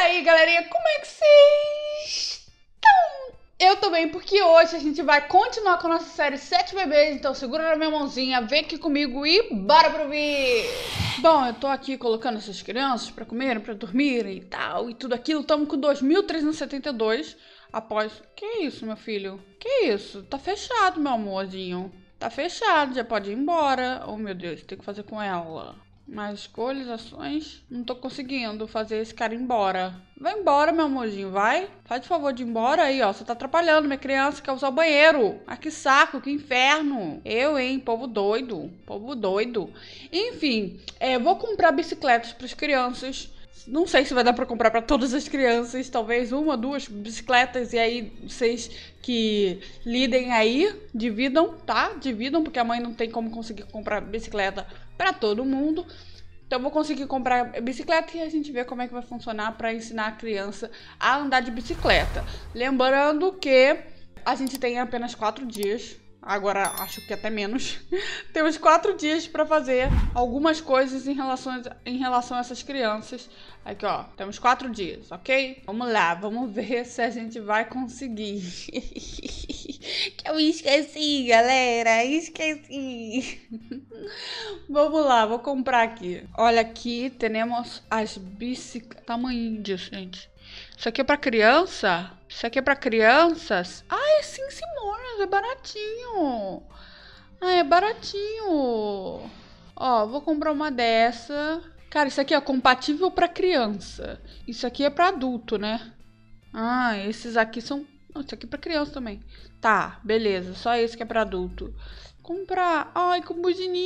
aí, galerinha, como é que vocês estão? Eu tô bem, porque hoje a gente vai continuar com a nossa série 7 bebês, então segura na minha mãozinha, vem aqui comigo e bora pro vídeo! Bom, eu tô aqui colocando essas crianças pra comerem, pra dormirem e tal, e tudo aquilo. Estamos com 2.372 após... Que isso, meu filho? Que isso? Tá fechado, meu amorzinho. Tá fechado, já pode ir embora. Oh, meu Deus, tem que fazer com ela. Mais escolhas, ações. Não tô conseguindo fazer esse cara ir embora. Vai embora, meu amorzinho, vai. Faz o favor de ir embora aí, ó. Você tá atrapalhando minha criança, quer usar o banheiro. Ah, que saco, que inferno. Eu, hein, povo doido. Povo doido. Enfim, vou comprar bicicletas pras crianças. Não sei se vai dar pra comprar pra todas as crianças. Talvez uma, duas bicicletas. E aí, vocês que lidem aí, dividam, tá? Dividam, porque a mãe não tem como conseguir comprar bicicleta pra todo mundo. Então, eu vou conseguir comprar bicicleta e a gente vê como é que vai funcionar pra ensinar a criança a andar de bicicleta. Lembrando que a gente tem apenas 4 dias. Agora, acho que até menos. Temos 4 dias para fazer algumas coisas em relação a essas crianças. Aqui, ó. Temos 4 dias, ok? Vamos lá, vamos ver se a gente vai conseguir. Que eu esqueci, galera. Esqueci. Vamos lá, vou comprar aqui. Olha, aqui temos as bicicletas. Tamanho disso, gente. Isso aqui é pra criança? Isso aqui é pra crianças? Ah, é sim, Simona, é baratinho. Ah, é baratinho. Ó, vou comprar uma dessa. Cara, isso aqui é compatível pra criança. Isso aqui é pra adulto, né? Ah, esses aqui são... Não, isso aqui é pra criança também. Tá, beleza, só esse que é pra adulto. Comprar... Ai, com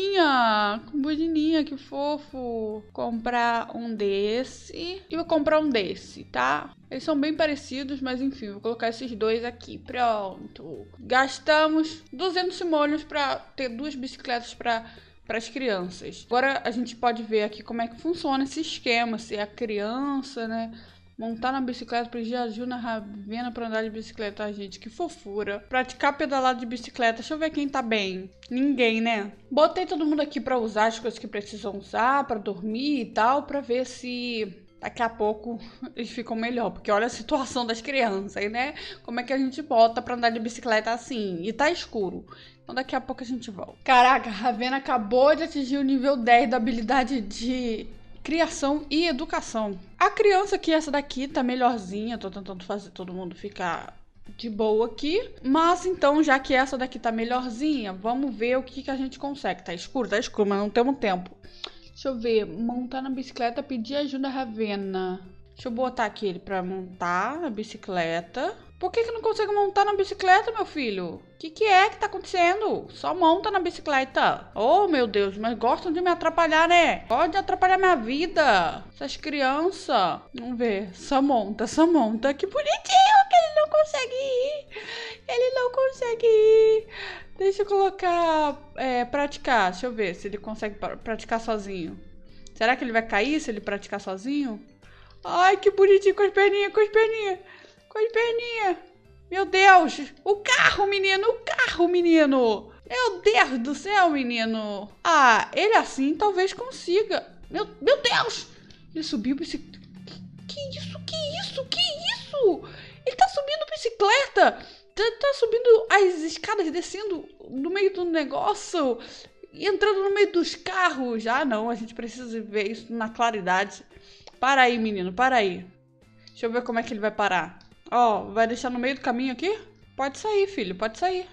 buzininha, que fofo. Comprar um desse. E vou comprar um desse, tá? Eles são bem parecidos, mas enfim, vou colocar esses dois aqui. Pronto. Gastamos 200 simoleons pra ter 2 bicicletas para as crianças. Agora a gente pode ver aqui como é que funciona esse esquema. Se a criança, né... Montar na bicicleta, pedir ajuda na Ravena pra andar de bicicleta, gente, que fofura. Praticar pedalada de bicicleta, deixa eu ver quem tá bem. Ninguém, né? Botei todo mundo aqui pra usar as coisas que precisam usar, pra dormir e tal, pra ver se daqui a pouco eles ficam melhor. Porque olha a situação das crianças aí, né? Como é que a gente bota pra andar de bicicleta assim? E tá escuro. Então daqui a pouco a gente volta. Caraca, a Ravena acabou de atingir o nível 10 da habilidade de... criação e educação. A criança aqui, essa daqui, tá melhorzinha. Tô tentando fazer todo mundo ficar de boa aqui. Mas então, já que essa daqui tá melhorzinha, vamos ver o que a gente consegue. Tá escuro, mas não temos tempo. Deixa eu ver. Montar na bicicleta, pedir ajuda a Ravena. Deixa eu botar aqui ele pra montar na bicicleta. Por que não consegue montar na bicicleta, meu filho? O que é que tá acontecendo? Só monta na bicicleta. Oh, meu Deus, mas gostam de me atrapalhar, né? Pode atrapalhar minha vida. Essas crianças. Vamos ver. Só monta, só monta. Que bonitinho que ele não consegue ir. Ele não consegue ir. Deixa eu colocar... praticar. Deixa eu ver se ele consegue praticar sozinho. Será que ele vai cair se ele praticar sozinho? Ai, que bonitinho com as perninhas, com as perninhas. Com as perninhas. Meu Deus. O carro, menino. O carro, menino. Meu Deus do céu, menino. Ah, ele assim talvez consiga. Meu Deus. Ele subiu bicicleta. Que isso? Que isso? Que isso? Ele tá subindo bicicleta. Tá subindo as escadas, descendo no meio do negócio. E entrando no meio dos carros. Ah, não. A gente precisa ver isso na claridade. Para aí, menino. Para aí. Deixa eu ver como é que ele vai parar. Ó, vai deixar no meio do caminho aqui? Pode sair, filho, pode sair.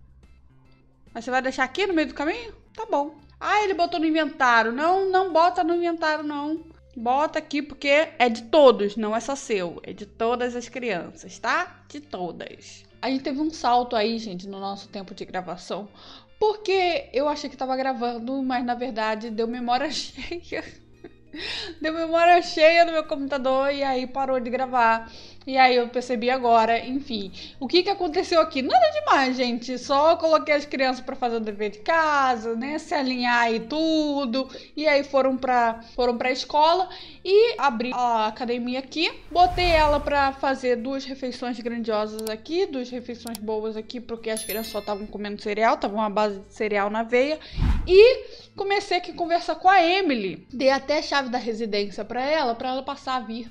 Mas você vai deixar aqui no meio do caminho? Tá bom. Ah, ele botou no inventário. Não, não bota no inventário, não. Bota aqui porque é de todos, não é só seu. É de todas as crianças, tá? De todas. A gente teve um salto aí, gente, no nosso tempo de gravação. Porque eu achei que tava gravando, mas na verdade deu memória cheia. Deu memória cheia no meu computador e aí parou de gravar. E aí eu percebi agora, enfim. O que aconteceu aqui? Nada demais, gente. Só coloquei as crianças pra fazer o dever de casa, né? Se alinhar e tudo. E aí foram pra escola. E abri a academia aqui. Botei ela pra fazer 2 refeições grandiosas aqui. 2 refeições boas aqui, porque as crianças só estavam comendo cereal. Tava uma base de cereal na veia. E comecei aqui a conversar com a Emily. Dei até a chave da residência pra ela passar a vir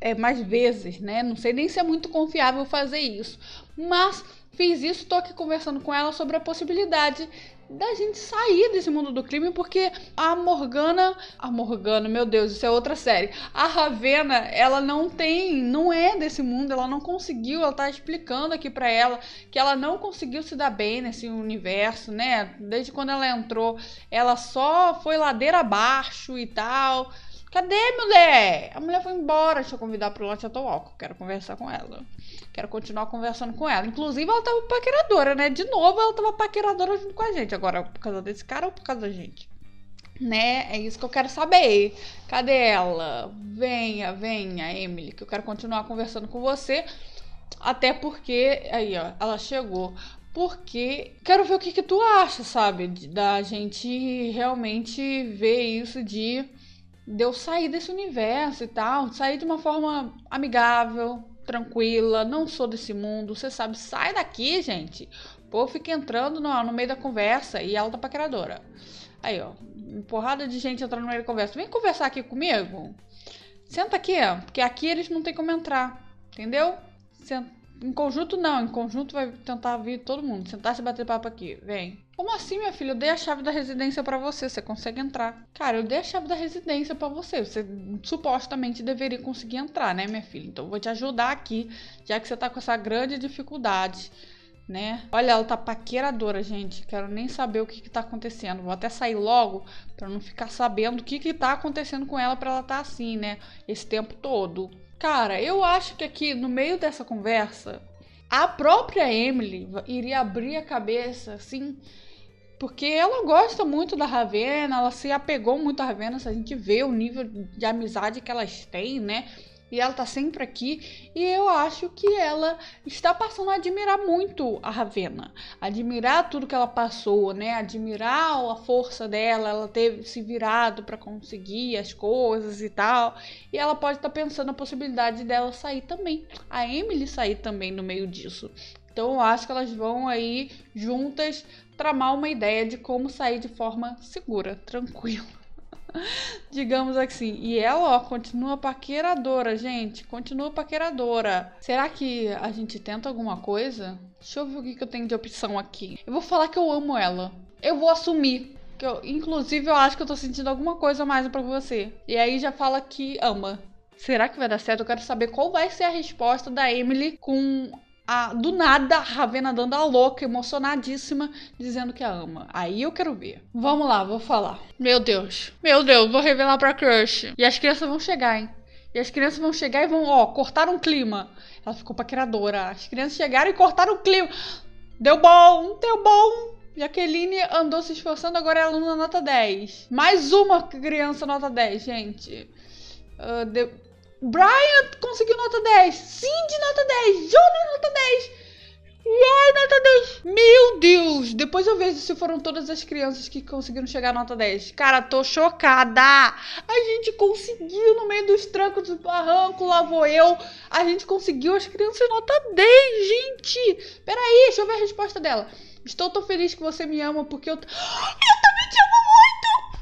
mais vezes, né? Não sei nem se é muito confiável fazer isso. Mas fiz isso, tô aqui conversando com ela sobre a possibilidade da gente sair desse mundo do crime, porque a Morgana, meu Deus, isso é outra série. A Ravenna, ela não é desse mundo, ela não conseguiu, ela tá explicando aqui pra ela que ela não conseguiu se dar bem nesse universo, né? Desde quando ela entrou, ela só foi ladeira abaixo e tal. Cadê, mulher? A mulher foi embora. Deixa eu convidar pro Lote Atual. Quero conversar com ela. Quero continuar conversando com ela. Inclusive, ela tava paqueradora, né? De novo, ela tava paqueradora junto com a gente. Agora, por causa desse cara ou por causa da gente? Né? É isso que eu quero saber. Cadê ela? Venha, Emily, que eu quero continuar conversando com você. Até porque... Aí, ó. Ela chegou. Porque quero ver o que tu acha, sabe? Da gente realmente ver isso de eu sair desse universo e tal, sair de uma forma amigável, tranquila, não sou desse mundo, você sabe, sai daqui, gente. O povo fica entrando no meio da conversa e ela tá paqueradora. Aí, ó, uma porrada de gente entrando no meio da conversa. Vem conversar aqui comigo. Senta aqui, ó, porque aqui eles não tem como entrar, entendeu? Em conjunto não, em conjunto vai tentar vir todo mundo, sentar e bater papo aqui, vem. Como assim, minha filha? Eu dei a chave da residência pra você, você consegue entrar. Cara, eu dei a chave da residência pra você supostamente deveria conseguir entrar, né, minha filha? Então eu vou te ajudar aqui, já que você tá com essa grande dificuldade, né? Olha, ela tá paqueradora, gente, quero nem saber o que tá acontecendo. Vou até sair logo pra não ficar sabendo o que tá acontecendo com ela pra ela tá assim, né, esse tempo todo. Cara, eu acho que aqui no meio dessa conversa, a própria Emily iria abrir a cabeça, assim, porque ela gosta muito da Ravenna, ela se apegou muito à Ravenna, se a gente vê o nível de amizade que elas têm, né? E ela tá sempre aqui, e eu acho que ela está passando a admirar muito a Ravenna. Admirar tudo que ela passou, né? Admirar a força dela, ela teve se virado para conseguir as coisas e tal. E ela pode estar pensando na possibilidade dela sair também. A Emily sair também no meio disso. Então eu acho que elas vão aí juntas tramar uma ideia de como sair de forma segura, tranquila. Digamos assim. E ela, ó, continua paqueradora, gente. Continua paqueradora. Será que a gente tenta alguma coisa? Deixa eu ver o que eu tenho de opção aqui. Eu vou falar que eu amo ela. Eu vou assumir. Inclusive, eu acho que eu tô sentindo alguma coisa a mais pra você. E aí já fala que ama. Será que vai dar certo? Eu quero saber qual vai ser a resposta da Emily com... do nada, a Ravenna dando a louca, emocionadíssima, dizendo que a ama. Aí eu quero ver. Vamos lá, vou falar. Meu Deus, vou revelar pra Crush. E as crianças vão chegar, hein? E as crianças vão chegar e vão, ó, cortar um clima. Ela ficou paqueradora. As crianças chegaram e cortaram o clima. Deu bom, deu bom. Jaqueline andou se esforçando, agora é aluna nota 10. Mais uma criança nota 10, gente. Brian conseguiu nota 10. Cindy nota 10. Jonas nota 10. Roy nota 10. Meu Deus. Depois eu vejo se foram todas as crianças que conseguiram chegar à nota 10. Cara, tô chocada. A gente conseguiu no meio dos trancos do barranco. Lá vou eu. A gente conseguiu as crianças nota 10, gente. Peraí, deixa eu ver a resposta dela. Estou tão feliz que você me ama porque eu também te amo muito.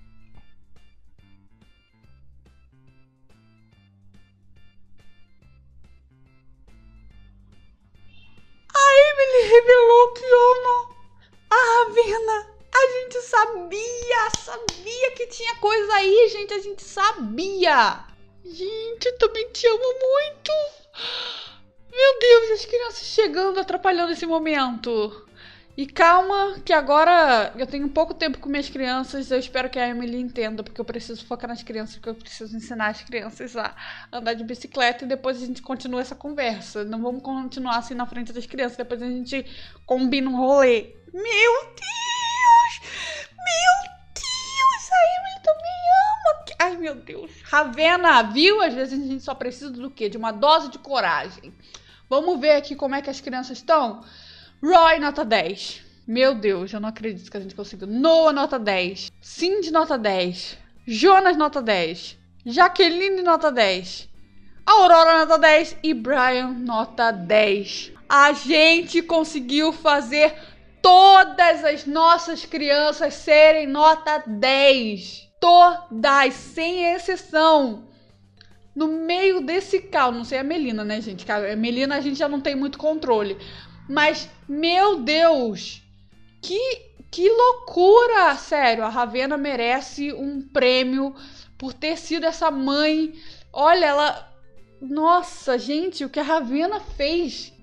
Ele revelou que ama a Ravenna. A gente sabia que tinha coisa aí, gente. A gente sabia. Gente, eu também te amo muito. Meu Deus, as crianças chegando, atrapalhando esse momento. E calma, que agora eu tenho pouco tempo com minhas crianças. Eu espero que a Emily entenda, porque eu preciso focar nas crianças, porque eu preciso ensinar as crianças a andar de bicicleta. E depois a gente continua essa conversa. Não vamos continuar assim na frente das crianças. Depois a gente combina um rolê. Meu Deus! Meu Deus! A Emily também ama! Ai, meu Deus! Ravenna, viu? Às vezes a gente só precisa do quê? De uma dose de coragem. Vamos ver aqui como é que as crianças estão? Roy, nota 10. Meu Deus, eu não acredito que a gente conseguiu. Noah, nota 10. Cindy, nota 10. Jonas, nota 10. Jaqueline, nota 10. Aurora, nota 10. E Brian, nota 10. A gente conseguiu fazer todas as nossas crianças serem nota 10. Todas, sem exceção. no meio desse caos. Não sei a Melina, né, gente? A Melina a gente já não tem muito controle. Mas, meu Deus, que loucura! Sério, a Ravenna merece um prêmio por ter sido essa mãe. Olha, ela... Nossa, gente, o que a Ravenna fez...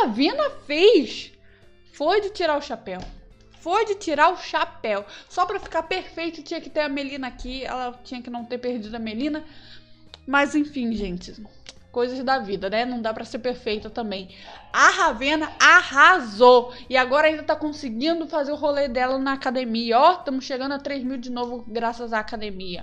foi de tirar o chapéu. Foi de tirar o chapéu. Só pra ficar perfeito tinha que ter a Melina aqui. Ela tinha que não ter perdido a Melina. Mas enfim, gente... Coisas da vida, né? Não dá pra ser perfeita também. A Ravenna arrasou. E agora ainda tá conseguindo fazer o rolê dela na academia. Ó, estamos chegando a 3.000 de novo graças à academia.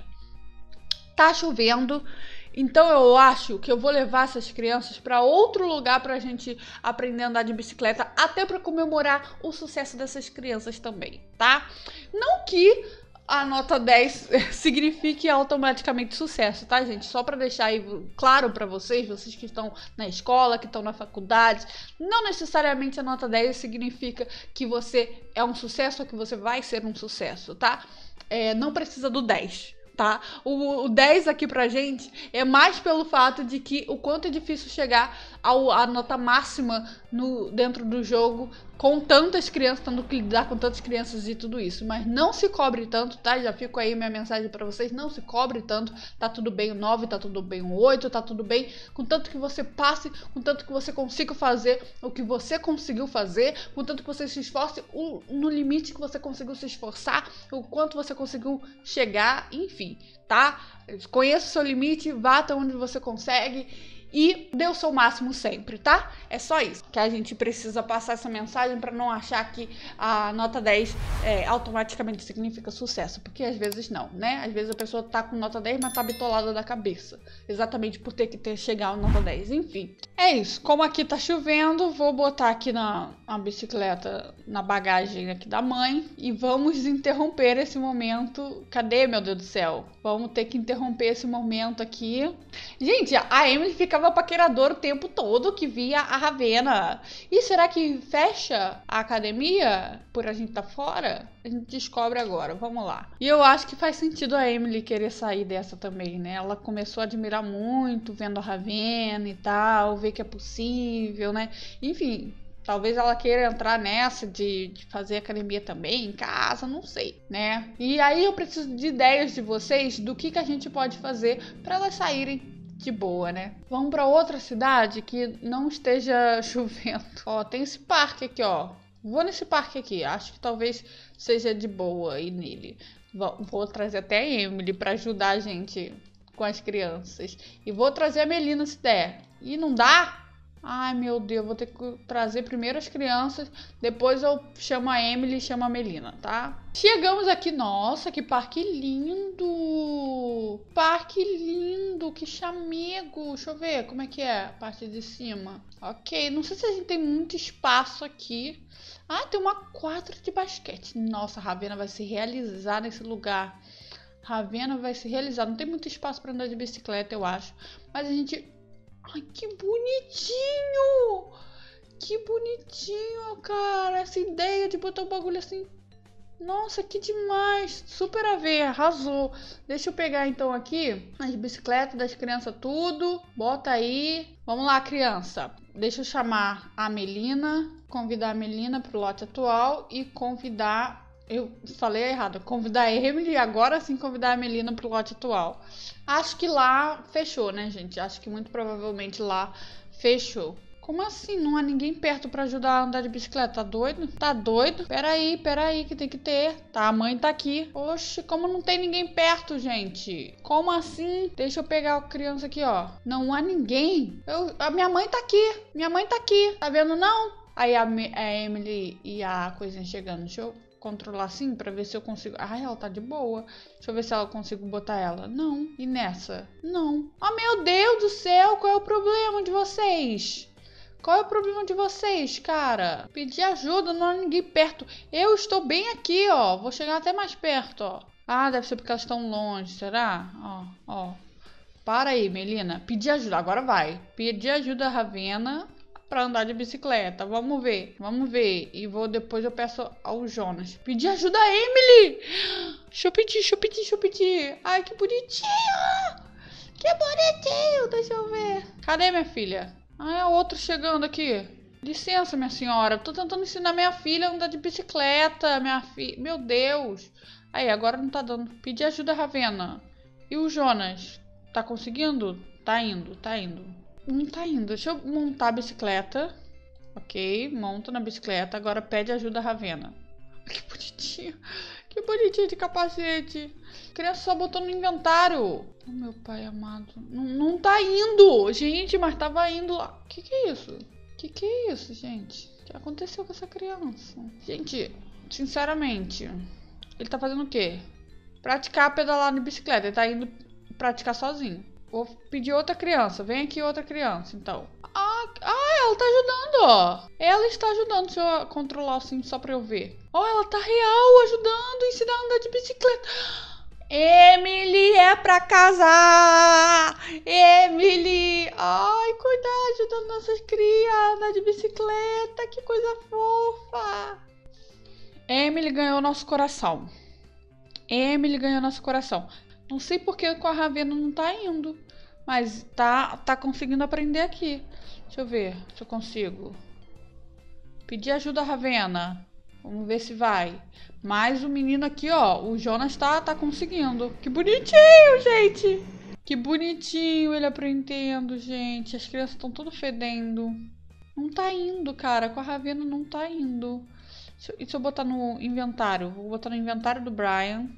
Tá chovendo. Então eu acho que eu vou levar essas crianças pra outro lugar pra gente aprender a andar de bicicleta. Até pra comemorar o sucesso dessas crianças também, tá? Não que... a nota 10 signifique automaticamente sucesso, tá, gente? Só pra deixar aí claro pra vocês que estão na escola, que estão na faculdade, não necessariamente a nota 10 significa que você é um sucesso ou que você vai ser um sucesso, tá? Não precisa do 10. Tá? O 10 aqui pra gente é mais pelo fato de que o quanto é difícil chegar à nota máxima dentro do jogo com tantas crianças, tendo que lidar com tantas crianças e tudo isso. Mas não se cobre tanto, tá? Já fico aí minha mensagem pra vocês, não se cobre tanto. Tá tudo bem o 9, tá tudo bem o 8, tá tudo bem. Contanto que você passe, contanto que você consiga fazer o que você conseguiu fazer, contanto que você se esforce no limite que você conseguiu se esforçar, o quanto você conseguiu chegar, enfim, tá? Conheça o seu limite, vá até onde você consegue e dê o seu máximo sempre, tá? É só isso que a gente precisa passar essa mensagem pra não achar que a nota 10 automaticamente significa sucesso, porque às vezes não, né? Às vezes a pessoa tá com nota 10, mas tá bitolada da cabeça, exatamente por ter que chegar a nota 10, enfim. É isso, como aqui tá chovendo, vou botar aqui na bicicleta, na bagagem aqui da mãe e vamos interromper esse momento. Cadê, meu Deus do céu? Vamos ter que interromper esse momento aqui. Gente, a Emily ficava paqueradora o tempo todo que via a Ravenna. E será que fecha a academia por a gente tá fora? A gente descobre agora, vamos lá. E eu acho que faz sentido a Emily querer sair dessa também, né? Ela começou a admirar muito vendo a Ravenna e tal, ver que é possível, né? Enfim... Talvez ela queira entrar nessa de fazer academia também em casa, não sei, né? E aí eu preciso de ideias de vocês do que a gente pode fazer para elas saírem de boa, né? Vamos para outra cidade que não esteja chovendo. Ó, tem esse parque aqui, ó. Vou nesse parque aqui. Acho que talvez seja de boa ir nele. Vou trazer até a Emily para ajudar a gente com as crianças. E vou trazer a Melina se der. E não dá? Ai, meu Deus, vou ter que trazer primeiro as crianças, depois eu chamo a Emily e chamo a Melina, tá? Chegamos aqui, nossa, que parque lindo! Parque lindo, que chamego! Deixa eu ver como é que é a parte de cima. Ok, não sei se a gente tem muito espaço aqui. Ah, tem uma quadra de basquete. Nossa, a Ravenna vai se realizar nesse lugar. Ravenna vai se realizar. Não tem muito espaço para andar de bicicleta, eu acho. Mas a gente... Ai, que bonitinho! Que bonitinho, cara! Essa ideia de botar um bagulho assim. Nossa, que demais! Super a ver, arrasou. Deixa eu pegar então aqui as bicicletas das crianças tudo. Bota aí. Vamos lá, criança. Deixa eu chamar a Melina. Convidar a Melina pro lote atual e convidar... Eu falei errado, convidar a Emily e agora sim convidar a Melina pro lote atual. Acho que lá fechou, né, gente? Acho que muito provavelmente lá fechou. Como assim? Não há ninguém perto pra ajudar a andar de bicicleta? Tá doido? Tá doido? Peraí, que tem que ter. Tá, a mãe tá aqui. Oxe, como não tem ninguém perto, gente? Como assim? Deixa eu pegar a criança aqui, ó. Não há ninguém? A minha mãe tá aqui. Minha mãe tá aqui. Tá vendo, não? Aí a Emily e a coisinha chegando. Deixa eu controlar assim pra ver se eu consigo... Ai, ela tá de boa. Deixa eu ver se eu consigo botar ela. Não. E nessa? Não. Oh, meu Deus do céu. Qual é o problema de vocês? Qual é o problema de vocês, cara? Pedir ajuda, não há ninguém perto. Eu estou bem aqui, ó. Vou chegar até mais perto, ó. Ah, deve ser porque elas estão longe, será? Ó. Para aí, Melina. Pedir ajuda. Agora vai. Pedir ajuda a Ravenna pra andar de bicicleta. Vamos ver. E depois eu peço ao Jonas. Pedir ajuda a Emily. Deixa eu pedir. Ai, que bonitinha. Que bonitinho, deixa eu ver. Cadê minha filha? Ah, é outro chegando aqui. Licença, minha senhora. Tô tentando ensinar minha filha a andar de bicicleta, minha filha. Meu Deus. Aí, agora não tá dando. Pedi ajuda a Ravena. E o Jonas? Tá conseguindo? Tá indo, tá indo. Não tá indo. Deixa eu montar a bicicleta. Ok, monta na bicicleta. Agora pede ajuda a Ravena. Que bonitinho. Que bonitinho de capacete. A criança só botou no inventário. Oh, meu pai amado. Não tá indo. Gente, mas tava indo lá. Que é isso? Que é isso, gente? O que aconteceu com essa criança? Gente, sinceramente, ele tá fazendo o quê? Praticar pedalar de bicicleta. Ele tá indo praticar sozinho. Vou pedir outra criança. Vem aqui outra criança, então. Ela tá ajudando, ó. Ela está ajudando. Deixa eu controlar o cinto só pra eu ver. Ó, ela tá real ajudando, ensinando a andar de bicicleta. Emily, é pra casar! Emily! Ai, cuidado, ajudando nossas crias a andar de bicicleta. Que coisa fofa! Emily ganhou nosso coração. Emily ganhou nosso coração. Não sei porque com a Ravena não tá indo. Mas tá conseguindo aprender aqui. Deixa eu ver se eu consigo. Pedir ajuda a Ravena. Vamos ver se vai. Mas o menino aqui, ó. O Jonas tá conseguindo. Que bonitinho, gente. Que bonitinho ele aprendendo, gente. As crianças estão tudo fedendo. Não tá indo, cara. Com a Ravena não tá indo. Deixa eu botar no inventário. Vou botar no inventário do Brian.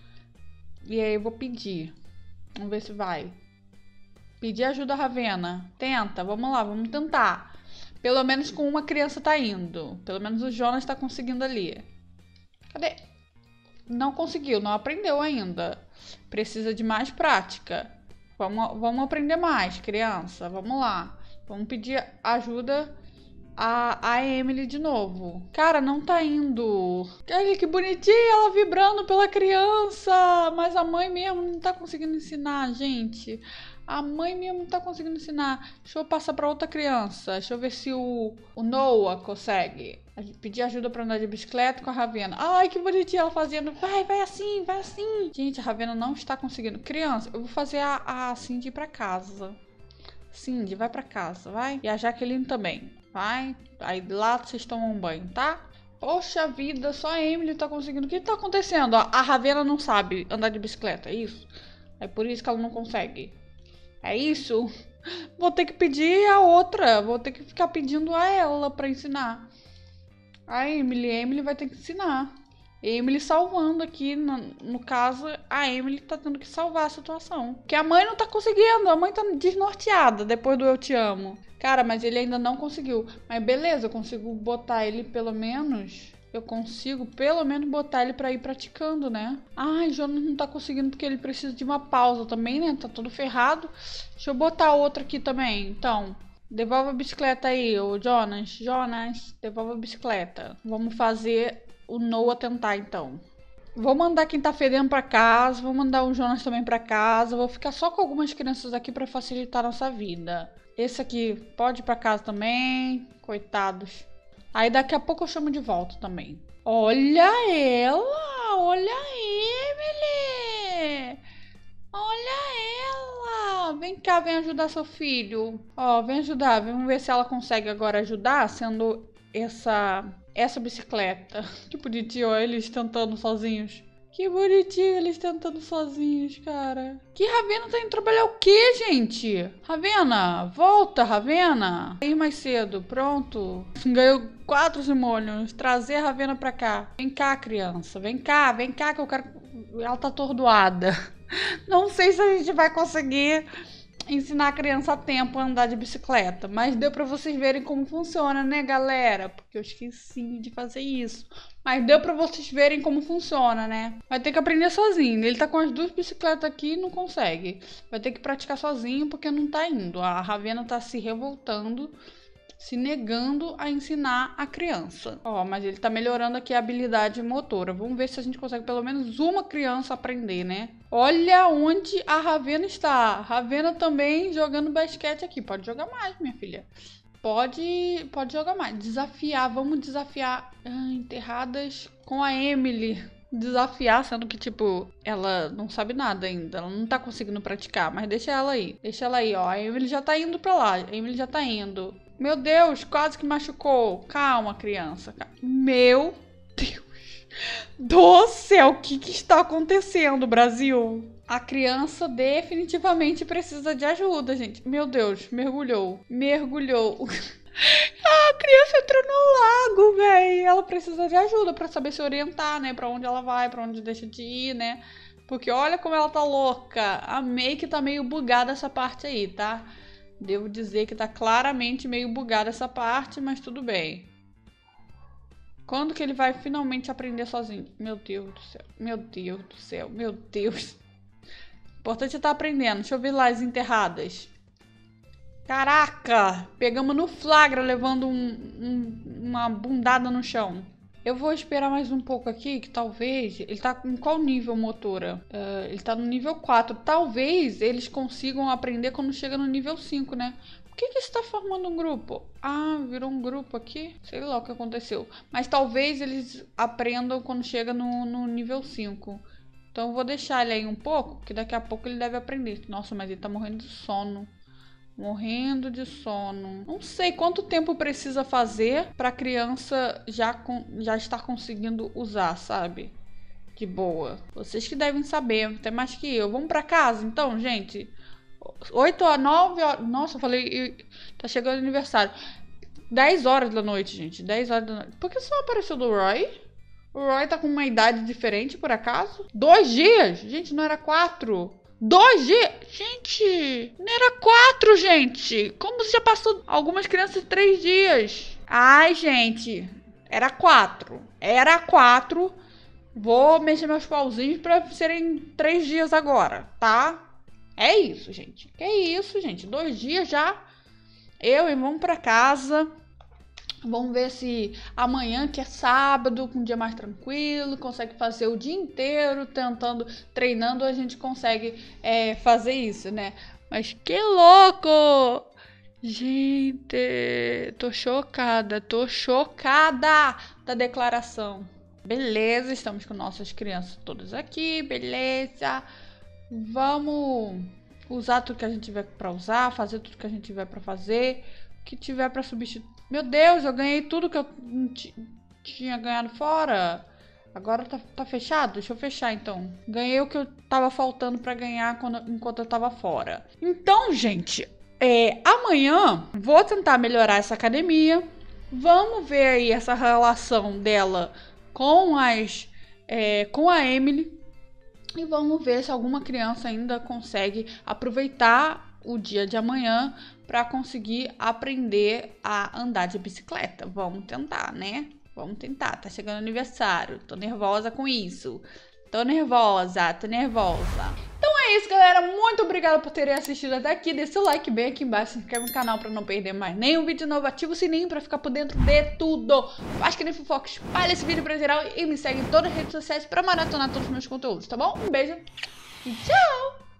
E aí eu vou pedir. Vamos ver se vai. Pedir ajuda a Ravena. Tenta, vamos lá, vamos tentar. Pelo menos com uma criança tá indo. Pelo menos o Jonas tá conseguindo ali. Cadê? Não conseguiu, não aprendeu ainda. Precisa de mais prática. Vamos aprender mais, criança. Vamos lá. Vamos pedir ajuda a Emily de novo. Cara, não tá indo. Olha que bonitinha ela vibrando pela criança. Mas a mãe mesmo não tá conseguindo ensinar, gente. A mãe mesmo não tá conseguindo ensinar. Deixa eu passar pra outra criança. Deixa eu ver se o Noah consegue. Pedir ajuda pra andar de bicicleta com a Ravena. Ai, que bonitinha ela fazendo. Vai assim, vai assim. Gente, a Ravena não está conseguindo. Criança, eu vou fazer a Cindy ir pra casa. Cindy, vai pra casa, vai. E a Jaqueline também. Vai. Aí lá vocês tomam um banho, tá? Poxa vida, só a Emily tá conseguindo. O que tá acontecendo? A Ravena não sabe andar de bicicleta, é isso? É por isso que ela não consegue. É isso? Vou ter que pedir a outra. Vou ter que ficar pedindo a ela pra ensinar. A Emily vai ter que ensinar. Emily salvando aqui. No caso, a Emily tá tendo que salvar a situação. Porque a mãe não tá conseguindo. A mãe tá desnorteada depois do Eu Te Amo. Cara, mas ele ainda não conseguiu. Mas beleza, eu consigo botar ele pelo menos... Eu consigo pelo menos botar ele pra ir praticando, né? Ai, Jonas não tá conseguindo porque ele precisa de uma pausa também, né? Tá todo ferrado. Deixa eu botar outra aqui também. Então, devolve a bicicleta aí, ô Jonas. Jonas, devolve a bicicleta. Vamos fazer o Noah tentar, então. Vou mandar quem tá fedendo pra casa. Vou mandar o Jonas também pra casa. Vou ficar só com algumas crianças aqui pra facilitar a nossa vida. Esse aqui pode ir pra casa também. Coitados. Aí daqui a pouco eu chamo de volta também. Olha ela! Olha a Emily! Olha ela! Vem cá, vem ajudar seu filho. Ó, vem ajudar. Vamos ver se ela consegue agora ajudar sendo essa bicicleta. Que bonitinho, ó, eles tentando sozinhos. Que bonitinho eles tentando sozinhos, cara. Que Ravena tá indo trabalhar o quê, gente? Ravena, volta, Ravena. Aí mais cedo, pronto. Ganhou 4 simoleons. Trazer a Ravena pra cá. Vem cá, criança. Vem cá que eu quero... Ela tá atordoada. Não sei se a gente vai conseguir ensinar a criança a tempo a andar de bicicleta. Mas deu pra vocês verem como funciona, né, galera? Porque eu esqueci de fazer isso. Mas deu pra vocês verem como funciona, né? Vai ter que aprender sozinho. Ele tá com as 2 bicicletas aqui e não consegue. Vai ter que praticar sozinho porque não tá indo. A Ravena tá se revoltando, se negando a ensinar a criança. Ó, mas ele tá melhorando aqui a habilidade motora. Vamos ver se a gente consegue pelo menos uma criança aprender, né? Olha onde a Ravena está. Ravena também jogando basquete aqui. Pode jogar mais, minha filha. Pode jogar mais. Desafiar, vamos desafiar enterradas com a Emily. desafiar, sendo que, tipo, ela não sabe nada ainda. Ela não tá conseguindo praticar, mas deixa ela aí. Deixa ela aí, ó. A Emily já tá indo pra lá. A Emily já tá indo. Meu Deus, quase que machucou. Calma, criança. Meu Deus do céu, o que está acontecendo, Brasil? A criança definitivamente precisa de ajuda, gente. Meu Deus, mergulhou. Mergulhou. A criança entrou no lago, velho. Ela precisa de ajuda pra saber se orientar, né? Pra onde ela vai, pra onde deixa de ir, né? Porque olha como ela tá louca. A Make tá meio bugada essa parte aí, tá? Devo dizer que tá claramente meio bugada essa parte, mas tudo bem. Quando que ele vai finalmente aprender sozinho? Meu Deus do céu. Meu Deus do céu. Meu Deus. O importante é estar aprendendo. Deixa eu ver lá as enterradas. Caraca! Pegamos no flagra levando uma bundada no chão. Eu vou esperar mais um pouco aqui, que talvez... Ele tá em qual nível, motora? Ele tá no nível 4. Talvez eles consigam aprender quando chega no nível 5, né? Por que está formando um grupo? Ah, virou um grupo aqui? Sei lá o que aconteceu. Mas talvez eles aprendam quando chega no nível 5. Então eu vou deixar ele aí um pouco, que daqui a pouco ele deve aprender. Nossa, mas ele tá morrendo de sono. Morrendo de sono. Não sei quanto tempo precisa fazer pra criança já estar conseguindo usar, sabe? De boa. Vocês que devem saber, até mais que eu. Vamos pra casa então, gente? 8 a 9 horas. Nossa, eu falei. Tá chegando o aniversário. 10 horas da noite, gente. 10 horas da noite. Por que só apareceu do Roy? O Roy tá com uma idade diferente, por acaso? 2 dias? Gente, não era 4. 2 dias? Gente, não era 4, gente. Como se já passou algumas crianças 3 dias? Ai, gente. Era 4. Era 4. Vou mexer meus pauzinhos pra serem 3 dias agora, tá? É isso, gente. Que isso, gente. 2 dias já. Eu e vamos pra casa. Vamos ver se amanhã, que é sábado, com um dia mais tranquilo, consegue fazer o dia inteiro tentando, treinando, a gente consegue fazer isso, né? Mas que louco! Gente, tô chocada da declaração. Beleza, estamos com nossas crianças todas aqui, beleza. Vamos usar tudo que a gente tiver pra usar, fazer tudo que a gente tiver pra fazer, o que tiver pra substituir. Meu Deus, eu ganhei tudo que eu tinha ganhado fora. Agora tá fechado? Deixa eu fechar então. Ganhei o que eu tava faltando pra ganhar enquanto eu tava fora. Então, gente, amanhã vou tentar melhorar essa academia. Vamos ver aí essa relação dela com a Emily. E vamos ver se alguma criança ainda consegue aproveitar o dia de amanhã para conseguir aprender a andar de bicicleta. Vamos tentar, né? Vamos tentar. Tá chegando o aniversário. Tô nervosa com isso. Tô nervosa. Então é isso, galera. Muito obrigada por terem assistido até aqui. Deixa o like bem aqui embaixo. Se inscreve no canal para não perder mais nenhum vídeo novo. Ativa o sininho para ficar por dentro de tudo. Faz que nem fofoca. Espalha esse vídeo pra geral e me segue em todas as redes sociais para maratonar todos os meus conteúdos, tá bom? Um beijo e tchau!